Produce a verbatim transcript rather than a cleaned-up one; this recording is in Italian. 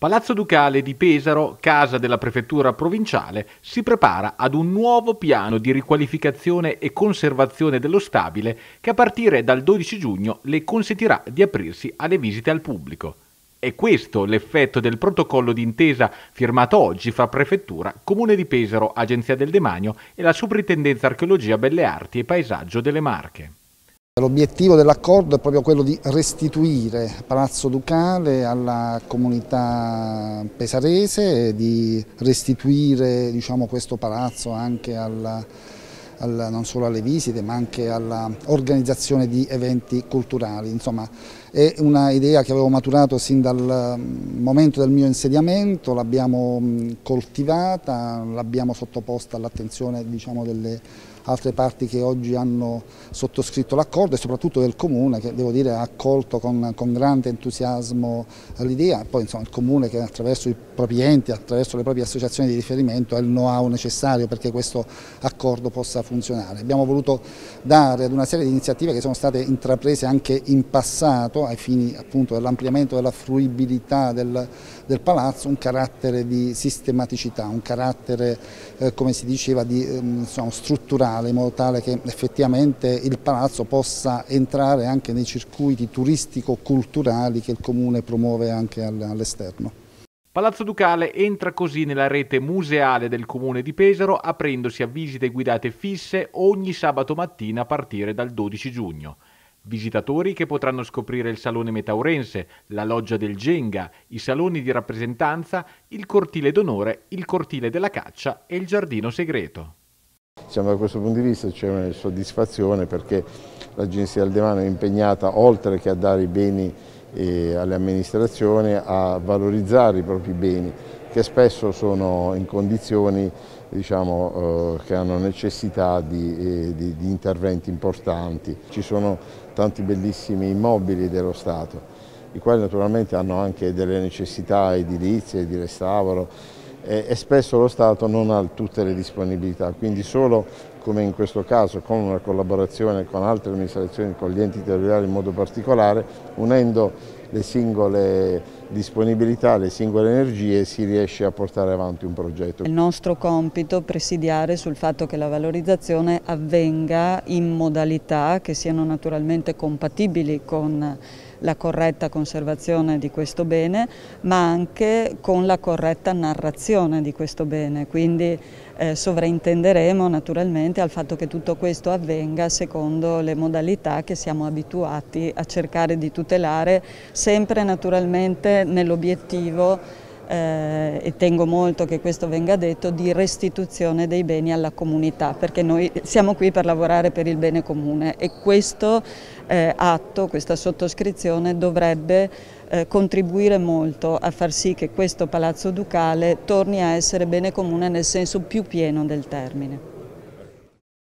Palazzo Ducale di Pesaro, casa della prefettura provinciale, si prepara ad un nuovo piano di riqualificazione e conservazione dello stabile che a partire dal dodici giugno le consentirà di aprirsi alle visite al pubblico. È questo l'effetto del protocollo d'intesa firmato oggi fra Prefettura, Comune di Pesaro, Agenzia del Demanio e la Soprintendenza Archeologia, Belle Arti e Paesaggio delle Marche. L'obiettivo dell'accordo è proprio quello di restituire Palazzo Ducale alla comunità pesarese, di restituire diciamo, questo palazzo anche alla, alla, non solo alle visite ma anche all'organizzazione di eventi culturali. Insomma, è una idea che avevo maturato sin dal momento del mio insediamento, l'abbiamo coltivata, l'abbiamo sottoposta all'attenzione diciamo, delle altre parti che oggi hanno sottoscritto l'accordo e soprattutto del Comune che devo dire ha accolto con, con grande entusiasmo l'idea, poi insomma il Comune che attraverso i propri enti, attraverso le proprie associazioni di riferimento ha il know-how necessario perché questo accordo possa funzionare. Abbiamo voluto dare ad una serie di iniziative che sono state intraprese anche in passato ai fini appunto dell'ampliamento della fruibilità del, del palazzo un carattere di sistematicità, un carattere eh, come si diceva di eh, insomma, strutturale in modo tale che effettivamente il palazzo possa entrare anche nei circuiti turistico-culturali che il Comune promuove anche all'esterno. Palazzo Ducale entra così nella rete museale del Comune di Pesaro, aprendosi a visite guidate fisse ogni sabato mattina a partire dal dodici giugno. Visitatori che potranno scoprire il Salone Metaurense, la Loggia del Genga, i saloni di rappresentanza, il Cortile d'Onore, il Cortile della Caccia e il Giardino Segreto. Diciamo, da questo punto di vista c'è una soddisfazione perché l'Agenzia del Demanio è impegnata, oltre che a dare i beni eh, alle amministrazioni, a valorizzare i propri beni, che spesso sono in condizioni diciamo, eh, che hanno necessità di, eh, di, di interventi importanti. Ci sono tanti bellissimi immobili dello Stato, i quali naturalmente hanno anche delle necessità edilizie, di restauro, e spesso lo Stato non ha tutte le disponibilità, quindi solo come in questo caso con una collaborazione con altre amministrazioni, con gli enti territoriali in modo particolare, unendo le singole disponibilità, le singole energie si riesce a portare avanti un progetto. Il nostro compito è presidiare sul fatto che la valorizzazione avvenga in modalità che siano naturalmente compatibili con la corretta conservazione di questo bene, ma anche con la corretta narrazione di questo bene, quindi eh, sovraintenderemo naturalmente al fatto che tutto questo avvenga secondo le modalità che siamo abituati a cercare di tutelare, sempre naturalmente nell'obiettivo Eh, e tengo molto che questo venga detto, di restituzione dei beni alla comunità, perché noi siamo qui per lavorare per il bene comune e questo eh, atto, questa sottoscrizione dovrebbe eh, contribuire molto a far sì che questo Palazzo Ducale torni a essere bene comune nel senso più pieno del termine.